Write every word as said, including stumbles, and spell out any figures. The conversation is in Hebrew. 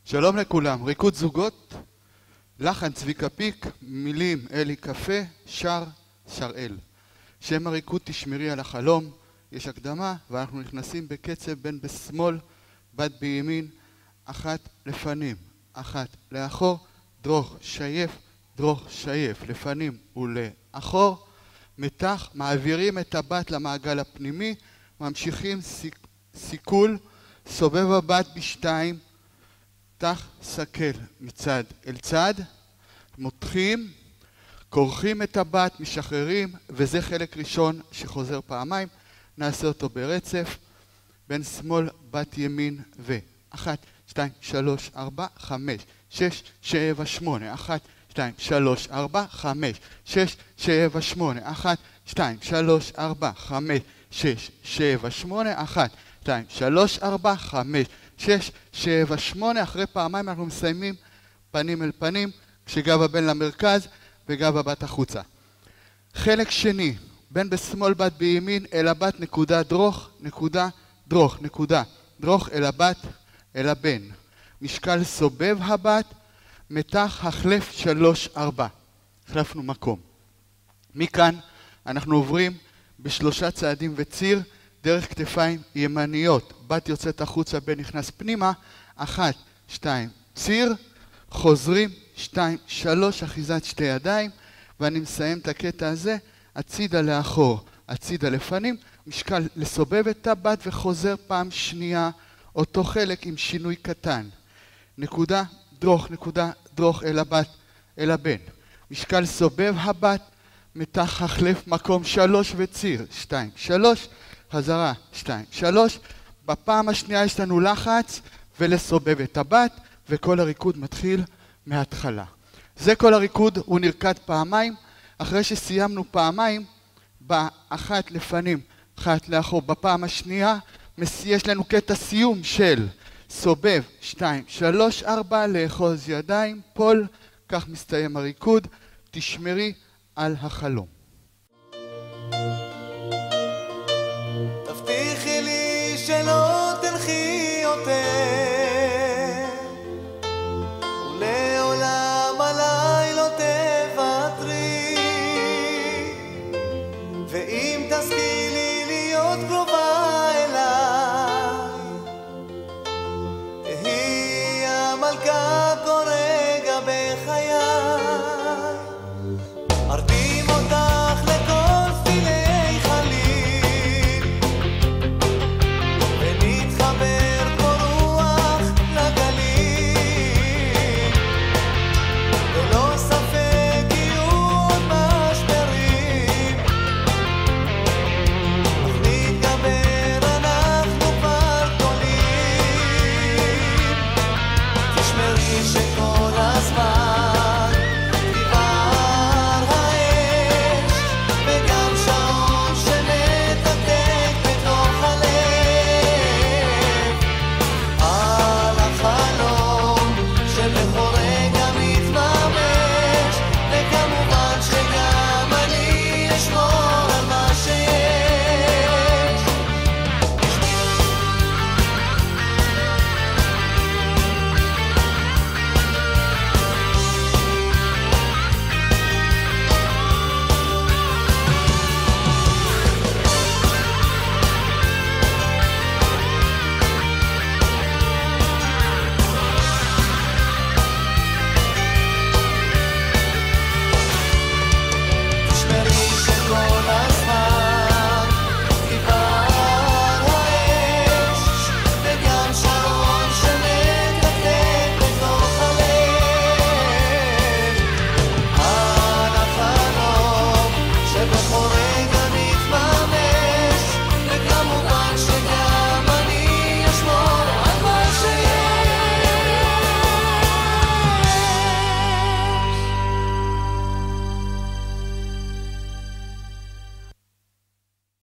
שלום לכולם, ריקוד זוגות, לחן צביקה פיק, מילים אלי קפה, שר שראל. שם הריקוד תשמרי על החלום, יש הקדמה ואנחנו נכנסים בקצב בין בשמאל, בת בימין, אחת לפנים, אחת לאחור, דרוך שייף, דרוך שייף, לפנים ולאחור, מתח, מעבירים את הבת למעגל הפנימי, ממשיכים סיק, סיכול, סובב הבת בשתיים, תח סקל מצד אל צד, מותחים, כורכים את הבת, משחררים, וזה חלק ראשון שחוזר פעמיים, נעשה אותו ברצף, בין שמאל בת ימין ו... אחת, שתיים, שלוש, ארבע, חמש, שש, שבע, שמונה, אחת, שתיים, שלוש, ארבע, חמש, שש, שבע, שמונה, אחת, שתיים, שלוש, ארבע, חמש, שש, שבע, שמונה, אחת, שתיים, שלוש, ארבע, חמש, שש, שבע, שמונה, אחרי פעמיים אנחנו מסיימים פנים אל פנים, כשגב הבן למרכז וגב הבת החוצה. חלק שני, בין בשמאל בת בימין אל הבת נקודה דרוך, נקודה דרוך, נקודה דרוך אל הבת אל הבן. משקל סובב הבת, מתח החלף שלוש, ארבע. החלפנו מקום. מכאן אנחנו עוברים בשלושה צעדים וציר, דרך כתפיים ימניות. בת יוצאת החוצה, בן נכנס פנימה, אחת, שתיים, ציר, חוזרים, שתיים, שלוש, אחיזת שתי ידיים, ואני מסיים את הקטע הזה, הצידה לאחור, הצידה לפנים, משקל לסובב את הבת וחוזר פעם שנייה, אותו חלק עם שינוי קטן. נקודה, דרוך, נקודה, דרוך אל הבת, אל הבן. משקל סובב הבת, מתח החלף מקום שלוש וציר, שתיים, שלוש, חזרה, שתיים, שלוש. בפעם השנייה יש לנו לחץ ולסובב את הבת, וכל הריקוד מתחיל מההתחלה. זה כל הריקוד, הוא נרקד פעמיים. אחרי שסיימנו פעמיים, באחת לפנים, אחת לאחור, בפעם השנייה, יש לנו קטע סיום של סובב, שתיים, שלוש, ארבע, לאחוז ידיים, פול, כך מסתיים הריקוד, תשמרי על החלום. תבטיחי לי שלא תלכי יותר